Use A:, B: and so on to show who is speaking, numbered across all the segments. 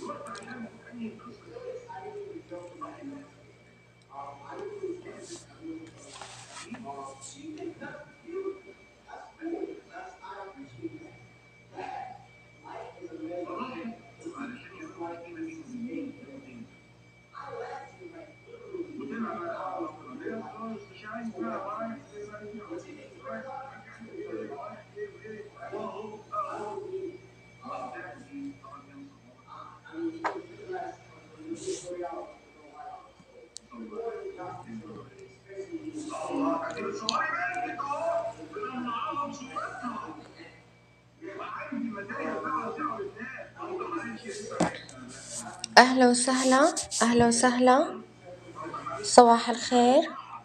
A: أهلا وسهلا، أهلا وسهلا، صباح الخير.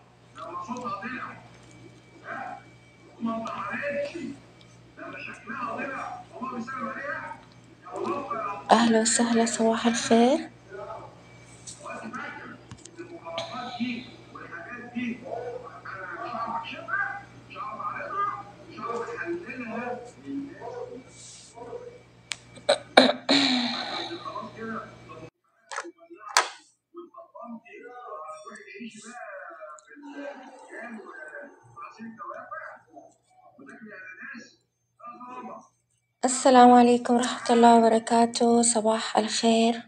A: أهلا وسهلا، صباح الخير. السلام عليكم ورحمة الله وبركاته، صباح الخير.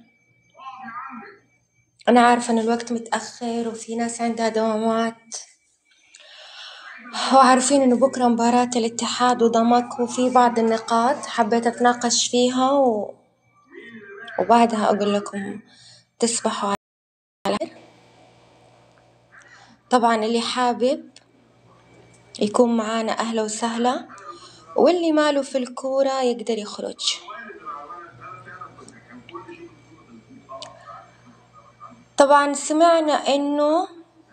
A: أنا عارفة إن الوقت متأخر وفي ناس عندها دوامات، وعارفين إنه بكرة مباراة الاتحاد وضمك، وفي بعض النقاط حبيت أتناقش فيها وبعدها أقول لكم تصبحوا على خير. طبعا اللي حابب يكون معانا أهلا وسهلا، واللي ماله في الكورة يقدر يخرج. طبعا سمعنا إنه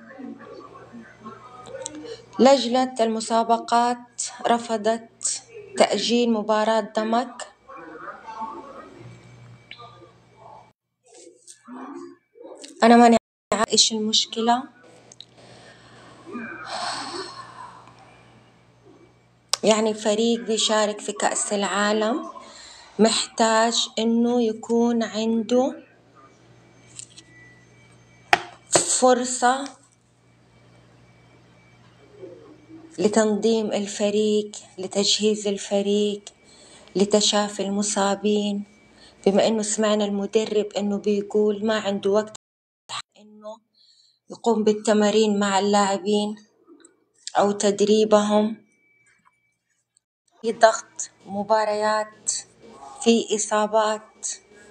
A: لجنة المسابقات رفضت تأجيل مباراة ضمك. أنا ماني عارفة إيش المشكلة، يعني فريق بيشارك في كأس العالم محتاج إنه يكون عنده فرصة لتنظيم الفريق، لتجهيز الفريق، لتشافي المصابين. بما إنه سمعنا المدرب إنه بيقول ما عنده وقت إنه يقوم بالتمارين مع اللاعبين أو تدريبهم، في ضغط مباريات، في إصابات.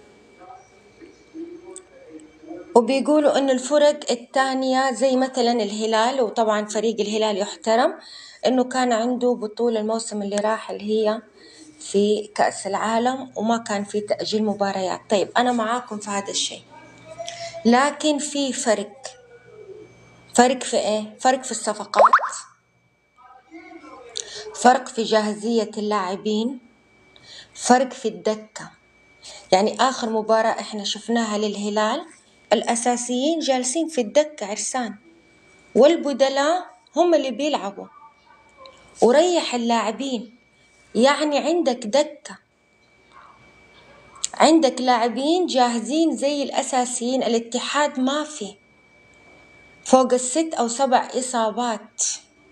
A: وبيقولوا إنه الفرق التانية زي مثلا الهلال، وطبعا فريق الهلال يحترم، إنه كان عنده بطولة الموسم اللي راح اللي هي في كأس العالم وما كان في تأجيل مباريات. طيب أنا معاكم في هذا الشيء، لكن في فرق في إيه؟ فرق في الصفقات، فرق في جاهزية اللاعبين، فرق في الدكة. يعني آخر مباراة إحنا شفناها للهلال الأساسيين جالسين في الدكة عرسان، والبدلاء هم اللي بيلعبوا، وريح اللاعبين. يعني عندك دكة، عندك لاعبين جاهزين زي الأساسيين. الاتحاد ما في فوق 6 أو 7 إصابات،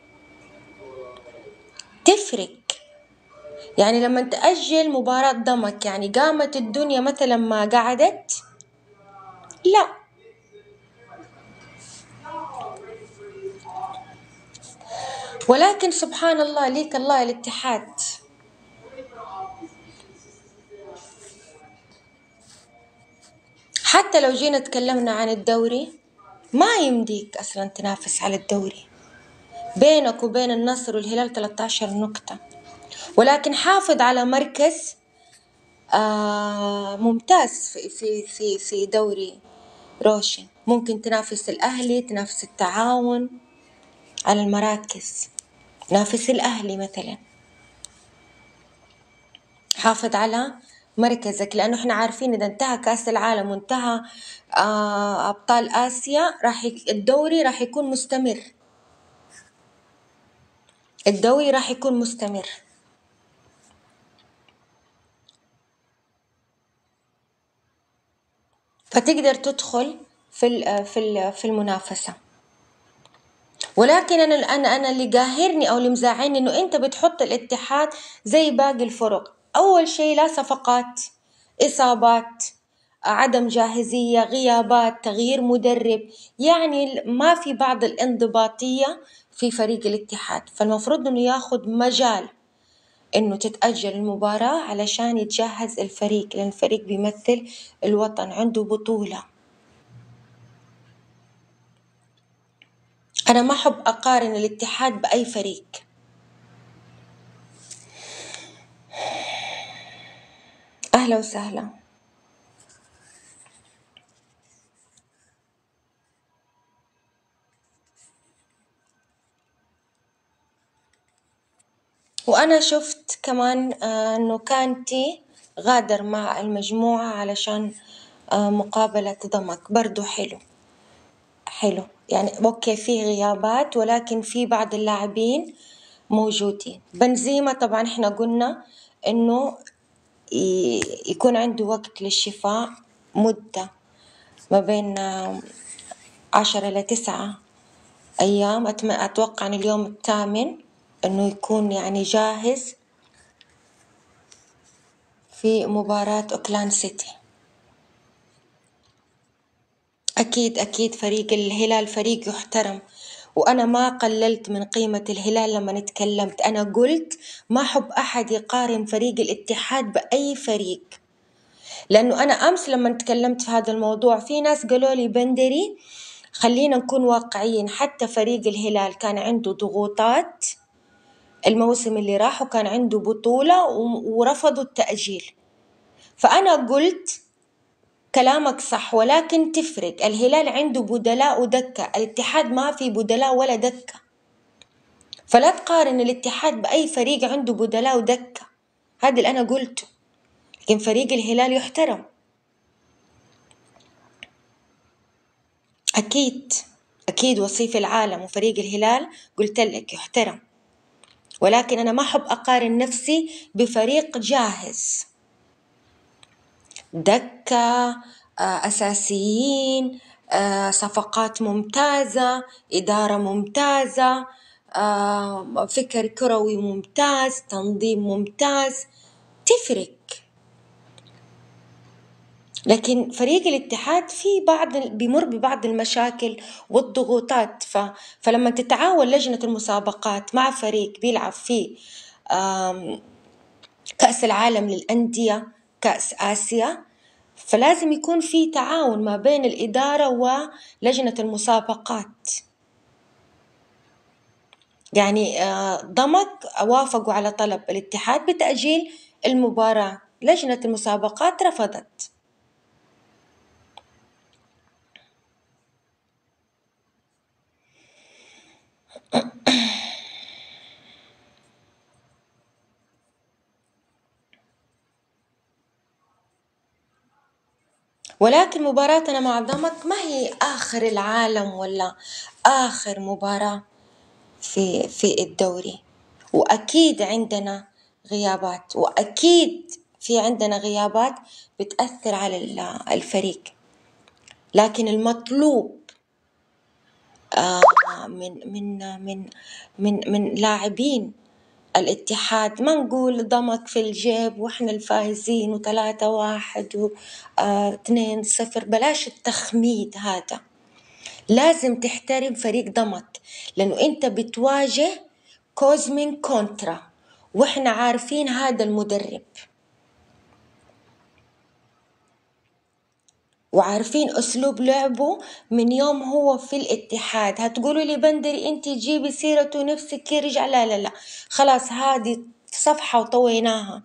A: تفرق. يعني لما تأجل مباراة ضمك يعني قامت الدنيا مثلا ما قعدت؟ لا. ولكن سبحان الله، ليك الله الاتحاد. حتى لو جينا تكلمنا عن الدوري، ما يمديك أصلا تنافس على الدوري، بينك وبين النصر والهلال 13 نقطة، ولكن حافظ على مركز ممتاز في دوري روشن. ممكن تنافس الأهلي، تنافس التعاون على المراكز، نافس الأهلي مثلا. حافظ على مركزك، لأنه إحنا عارفين إذا انتهى كأس العالم وانتهى أبطال آسيا الدوري راح يكون مستمر، الدوري راح يكون مستمر. فتقدر تدخل في المنافسة. ولكن أنا اللي قاهرني أو اللي مزعلني إنه أنت بتحط الاتحاد زي باقي الفرق. أول شيء لا صفقات، إصابات، عدم جاهزية، غيابات، تغيير مدرب، يعني ما في بعض الانضباطية في فريق الاتحاد. فالمفروض إنه ياخد مجال إنه تتأجل المباراة علشان يتجهز الفريق، لأن الفريق بيمثل الوطن، عنده بطولة. أنا ما أحب أقارن الاتحاد بأي فريق. أهلا وسهلا. وأنا شفت كمان إنه كانتي غادر مع المجموعة علشان مقابلة ضمك، برضو حلو يعني. أوكي في غيابات ولكن في بعض اللاعبين موجودين. بنزيما طبعا إحنا قلنا إنه يكون عنده وقت للشفاء، مدة ما بين 10 إلى 9 أيام. أتوقع أن اليوم الثامن إنه يكون يعني جاهز في مباراة أوكلاند سيتي. أكيد فريق الهلال فريق يحترم، وأنا ما قللت من قيمة الهلال لما اتكلمت. أنا قلت ما أحب أحد يقارن فريق الاتحاد بأي فريق، لأنه أنا أمس لما تكلمت في هذا الموضوع في ناس قالوا لي بندري خلينا نكون واقعيين، حتى فريق الهلال كان عنده ضغوطات الموسم اللي راح وكان عنده بطولة ورفضوا التأجيل. فأنا قلت كلامك صح، ولكن تفرق. الهلال عنده بدلاء ودكة، الاتحاد ما في بدلاء ولا دكة. فلا تقارن الاتحاد بأي فريق عنده بدلاء ودكة، هذا اللي أنا قلته. لكن فريق الهلال يحترم، أكيد وصيف العالم، وفريق الهلال قلت لك يحترم. ولكن أنا ما أحب أقارن نفسي بفريق جاهز، دكة، أساسيين، صفقات ممتازة، إدارة ممتازة، فكر كروي ممتاز، تنظيم ممتاز، تفرق. لكن فريق الاتحاد في بيمر ببعض المشاكل والضغوطات. فلما تتعاون لجنة المسابقات مع فريق بيلعب في كأس العالم للأندية، كأس آسيا، فلازم يكون في تعاون ما بين الإدارة ولجنة المسابقات. يعني ضمك وافقوا على طلب الاتحاد بتأجيل المباراة، لجنة المسابقات رفضت. ولكن مباراتنا مع ضمك ما هي آخر العالم ولا آخر مباراة في الدوري. وأكيد عندنا غيابات، وأكيد في عندنا غيابات بتأثر على الفريق. لكن المطلوب من لاعبين الاتحاد، ما نقول ضمك في الجيب واحنا الفائزين و3-1 و2-0، بلاش التخميد هذا. لازم تحترم فريق ضمك، لأنه أنت بتواجه كوزمين كونترا، وإحنا عارفين هذا المدرب وعارفين أسلوب لعبه من يوم هو في الاتحاد. هتقولوا لي بندري أنت جيبي سيرته نفسك يرجع، لا خلاص هذه صفحة وطويناها.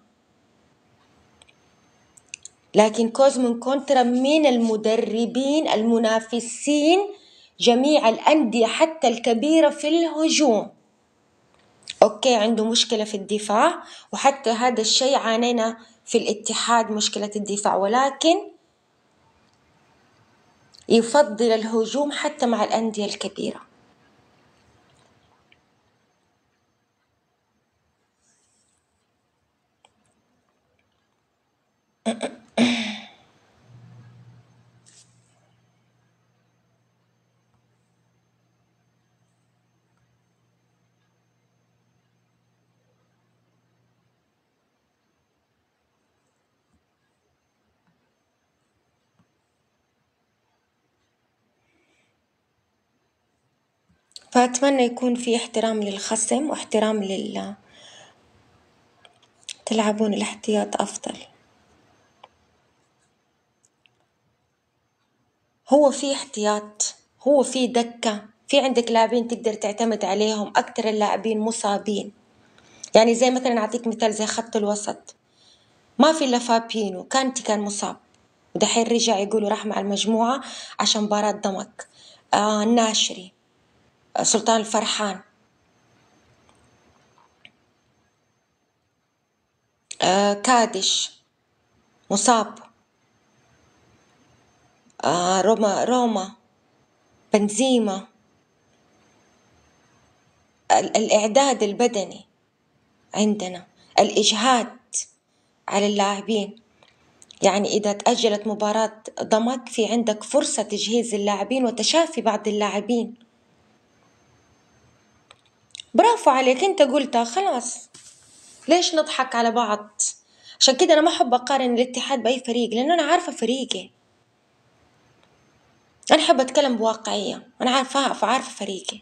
A: لكن كوزمين كونترا من المدربين المنافسين جميع الأندية حتى الكبيرة في الهجوم. أوكي عنده مشكلة في الدفاع، وحتى هذا الشيء عانينا في الاتحاد مشكلة الدفاع، ولكن يفضل الهجوم حتى مع الأندية الكبيرة. فأتمنى يكون في احترام للخصم واحترام تلعبون الاحتياط أفضل. هو في احتياط، هو في دكة، في عندك لاعبين تقدر تعتمد عليهم. أكتر اللاعبين مصابين، يعني زي مثلا أعطيك مثال زي خط الوسط، ما في إلا فابينو. كانتي كان مصاب ودحين رجع، يقولوا راح مع المجموعة عشان مباراة ضمك. الناشري، سلطان الفرحان، كادش مصاب، روما، بنزيما. الإعداد البدني عندنا، الإجهاد على اللاعبين. يعني إذا تأجلت مباراة ضمك في عندك فرصة تجهيز اللاعبين وتشافي بعض اللاعبين. برافو عليك، أنت قلتها خلاص. ليش نضحك على بعض؟ عشان كده أنا ما أحب أقارن الاتحاد بأي فريق، لأنه أنا عارفة فريقي. أنا أحب أتكلم بواقعية، أنا عارفة فريقي.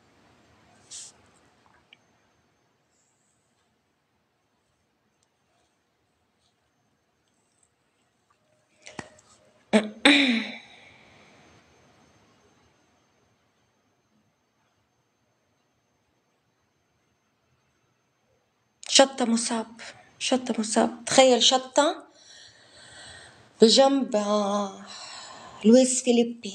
A: شطة مصاب، تخيل شطة بجنب لويس فيليبي.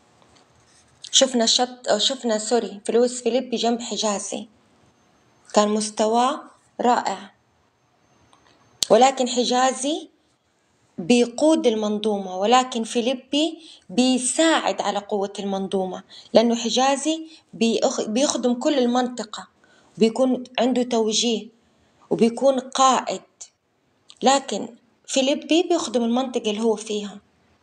A: شفنا في لويس فيليبي جنب حجازي، كان مستواه رائع. ولكن حجازي بيقود المنظومة، ولكن فيليبي بيساعد على قوة المنظومة، لأنه حجازي بيخدم كل المنطقة، بيكون عنده توجيه وبيكون قائد، لكن فيليبي بيخدم المنطقة اللي هو فيها.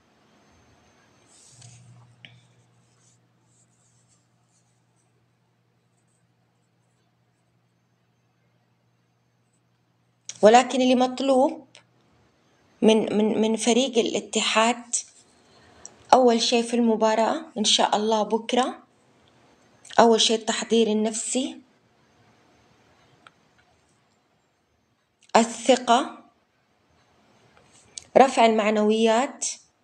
A: ولكن اللي مطلوب من فريق الاتحاد، أول شيء في المباراة إن شاء الله بكرة، أول شيء التحضير النفسي، الثقة، رفع المعنويات.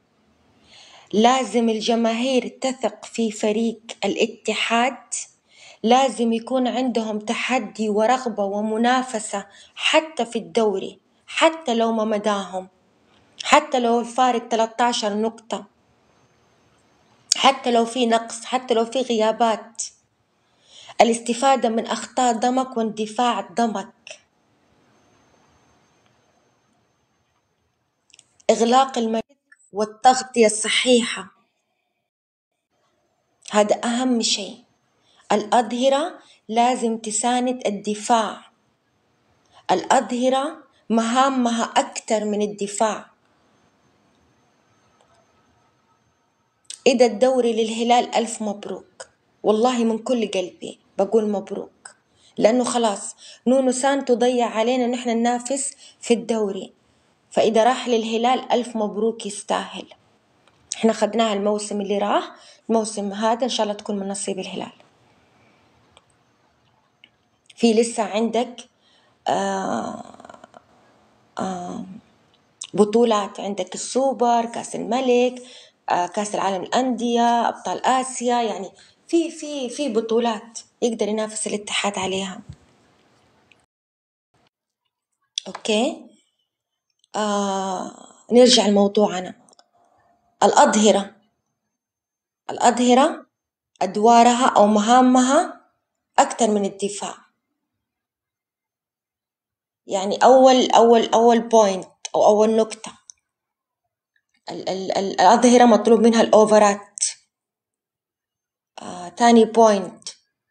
A: لازم الجماهير تثق في فريق الاتحاد، لازم يكون عندهم تحدي ورغبة ومنافسة حتى في الدوري، حتى لو ما مداهم، حتى لو الفارق 13 نقطة، حتى لو في نقص، حتى لو في غيابات. الاستفادة من أخطاء ضمك واندفاع ضمك، إغلاق المريض والتغطية الصحيحة، هذا أهم شيء. الأظهرة لازم تساند الدفاع، الأظهرة مهامها أكتر من الدفاع. إذا الدوري للهلال ألف مبروك، والله من كل قلبي بقول مبروك، لأنه خلاص نونو سانتو ضيع علينا نحن ننافس في الدوري، فإذا راح للهلال ألف مبروك، يستاهل. احنا خدناها الموسم اللي راح، الموسم هذا إن شاء الله تكون من نصيب الهلال. في لسه عندك بطولات، عندك السوبر، كاس الملك، كاس العالم الأندية، أبطال آسيا، يعني في بطولات يقدر ينافس الاتحاد عليها. أوكي، نرجع لموضوعنا. الأظهرة أدوارها أو مهامها أكتر من الدفاع. يعني أول بوينت أو أول نقطة، الأظهرة مطلوب منها الأوفرات. تاني بوينت،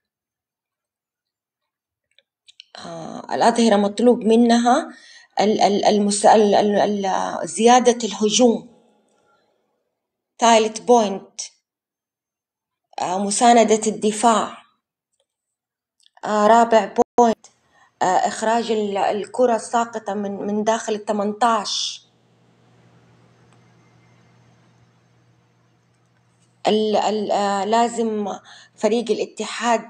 A: الأظهرة مطلوب منها زيادة الهجوم. ثالث بوينت، مساندة الدفاع. رابع بوينت، إخراج الكرة الساقطة من داخل 18. لازم فريق الاتحاد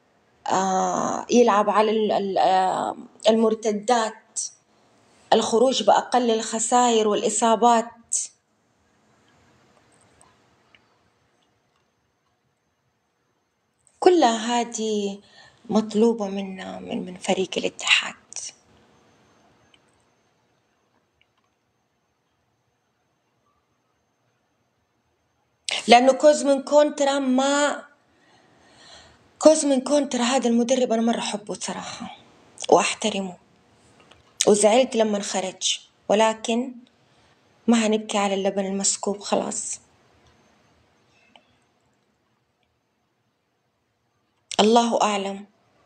A: يلعب على المرتدات، الخروج بأقل الخسائر والإصابات. كلها هذه مطلوبة من فريق الاتحاد. لأنه كوزمين كونترا هذا المدرب أنا مرة أحبه صراحة وأحترمه، وزعلت لما خرج، ولكن ما هنبكي على اللبن المسكوب خلاص. الله أعلم،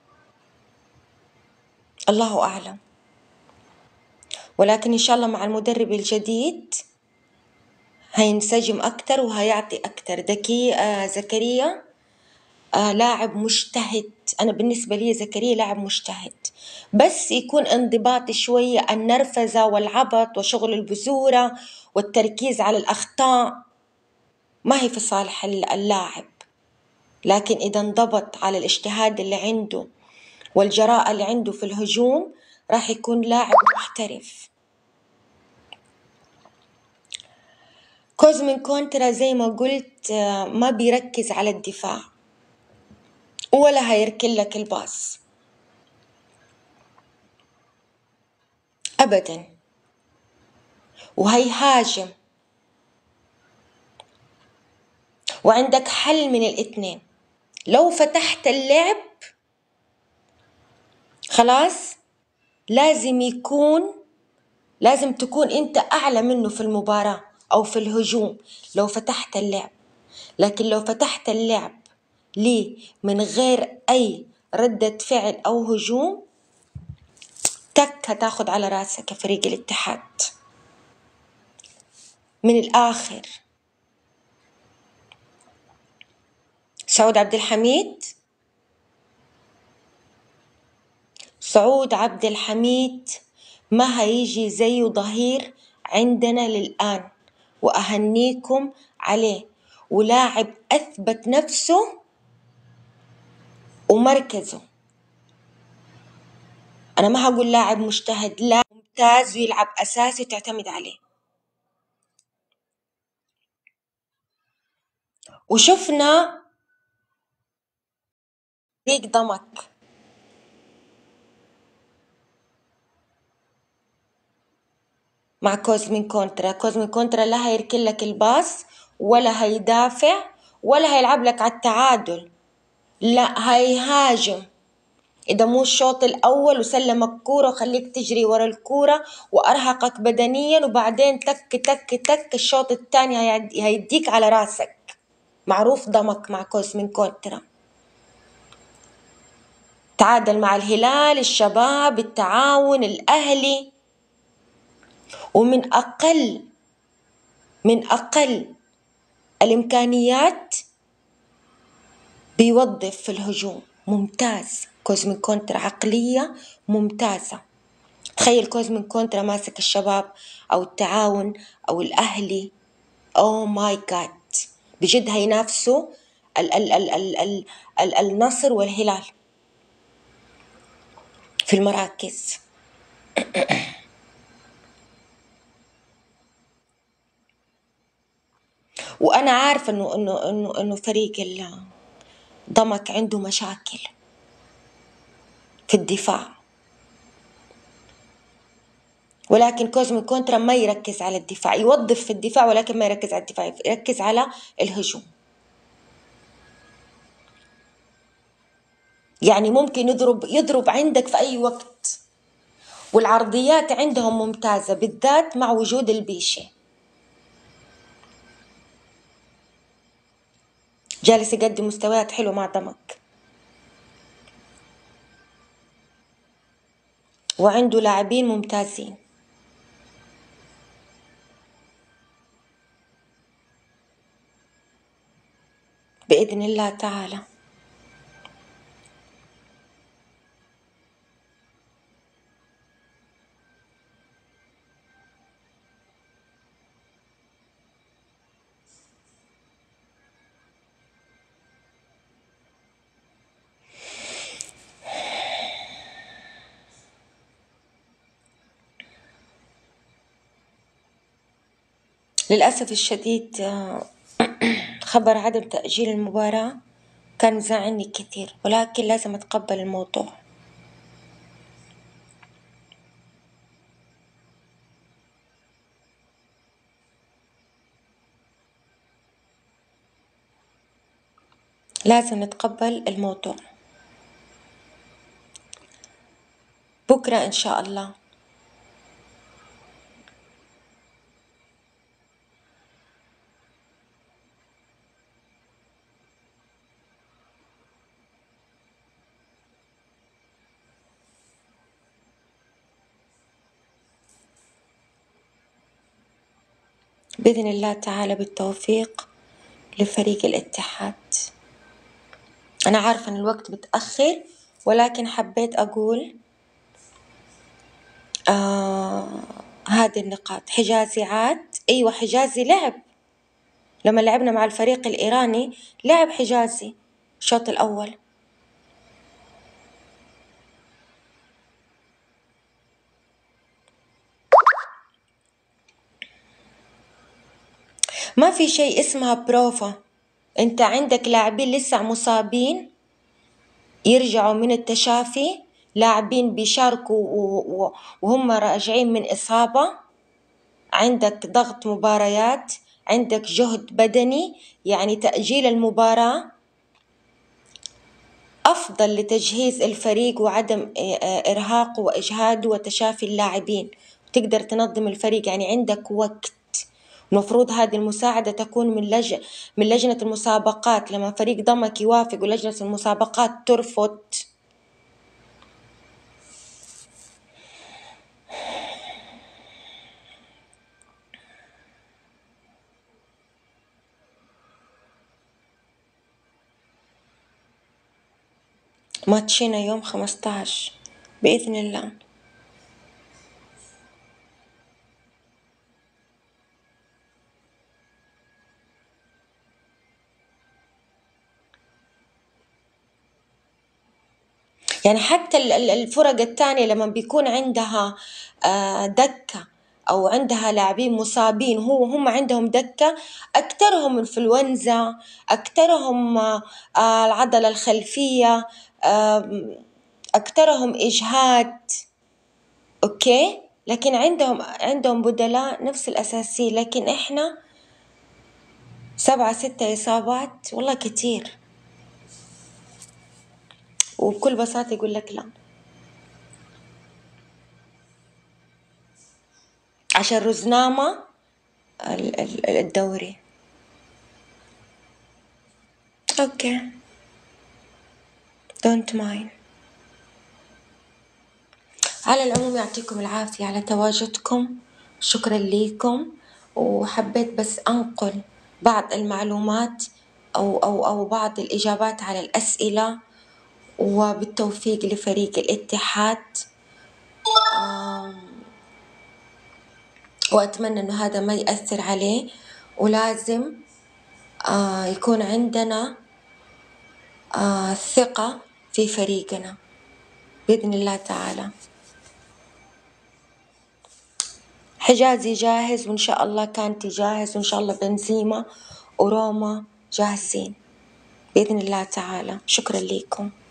A: الله أعلم. ولكن إن شاء الله مع المدرب الجديد هينسجم أكتر وهيعطي أكتر. زكريا لاعب مجتهد. أنا بالنسبة لي زكريا لاعب مجتهد، بس يكون انضباطي شوية. النرفزة والعبط وشغل البزورة والتركيز على الأخطاء ما هي في صالح اللاعب. لكن إذا انضبط على الاجتهاد اللي عنده والجراءة اللي عنده في الهجوم راح يكون لاعب محترف. كوزمين كونترا زي ما قلت ما بيركز على الدفاع ولا هيركل لك الباص أبدا، وهيهاجم. وعندك حل من الاثنين، لو فتحت اللعب خلاص لازم تكون انت اعلى منه في المباراة او في الهجوم لو فتحت اللعب. لكن لو فتحت اللعب ليه من غير اي ردة فعل او هجوم هتاخد على راسك يا فريق الاتحاد. من الاخر سعود عبد الحميد ما هيجي زيه ظهير عندنا للآن، وأهنيكم عليه. ولاعب أثبت نفسه ومركزه. أنا ما هقول لاعب مجتهد، لا، ممتاز ويلعب أساسي وتعتمد عليه. وشفنا فريق ضمك مع كوزمين كونترا لا هيركل لك الباص ولا هيدافع ولا هيلعب لك على التعادل، لا هيهاجم. إذا مو الشوط الأول وسلمك كورة وخليك تجري ورا الكورة وأرهقك بدنيا، وبعدين تك تك تك الشوط الثاني هيديك على راسك. معروف ضمك مع كوزمين كونترا. تعادل مع الهلال، الشباب، التعاون، الأهلي. ومن أقل الإمكانيات بيوظف في الهجوم ممتاز. كوزمين كونترا عقلية ممتازة. تخيل كوزمين كونترا ماسك الشباب أو التعاون أو الأهلي، أوه ماي جاد، بجد هينافسوا النصر والهلال في المراكز. وأنا عارفة إنه فريق ضمك عنده مشاكل في الدفاع، ولكن كوزمين كونترا ما يركز على الدفاع، يوظف في الدفاع ولكن ما يركز على الدفاع، يركز على الهجوم. يعني ممكن يضرب عندك في أي وقت، والعرضيات عندهم ممتازة بالذات مع وجود البيشي. جالس يقدم مستويات حلوة مع ضمك، وعنده لاعبين ممتازين بإذن الله تعالى. للأسف الشديد خبر عدم تأجيل المباراة كان مزعلني كثير، ولكن لازم أتقبل الموضوع. لازم نتقبل الموضوع. بكرة إن شاء الله. بإذن الله تعالى بالتوفيق لفريق الاتحاد. أنا عارفة أن الوقت متأخر، ولكن حبيت أقول هذه النقاط. حجازي عاد، أيوة حجازي لعب، لما لعبنا مع الفريق الإيراني لعب حجازي الشوط الأول. ما في شيء اسمها بروفا، أنت عندك لاعبين لسه مصابين يرجعوا من التشافي، لاعبين بيشاركوا وهم راجعين من إصابة، عندك ضغط مباريات، عندك جهد بدني، يعني تأجيل المباراة أفضل لتجهيز الفريق وعدم إرهاقه وإجهاده وتشافي اللاعبين، وتقدر تنظم الفريق، يعني عندك وقت. المفروض هذه المساعدة تكون من لجنة المسابقات، لما فريق ضمك يوافق ولجنة المسابقات ترفض. ماتشنا يوم 15 بإذن الله. يعني حتى الفرق الثانية لما بيكون عندها دكة أو عندها لاعبين مصابين، هم عندهم دكة، أكثرهم انفلونزا، أكثرهم العضلة الخلفية، أكثرهم إجهاد، أوكي، لكن عندهم بدلاء نفس الأساسي. لكن إحنا 7 6 إصابات، والله كتير. وبكل بساطة يقول لك لا، عشان رزنامة الدوري. اوكي، دونت ماين. على العموم يعطيكم العافية على تواجدكم، شكرا لكم. وحبيت بس أنقل بعض المعلومات أو بعض الإجابات على الأسئلة، وبالتوفيق لفريق الاتحاد. وأتمنى أنه هذا ما يأثر عليه، ولازم يكون عندنا ثقة في فريقنا بإذن الله تعالى. حجازي جاهز، وإن شاء الله كانتي جاهز، وإن شاء الله بنزيما وروما جاهزين بإذن الله تعالى. شكرا لكم.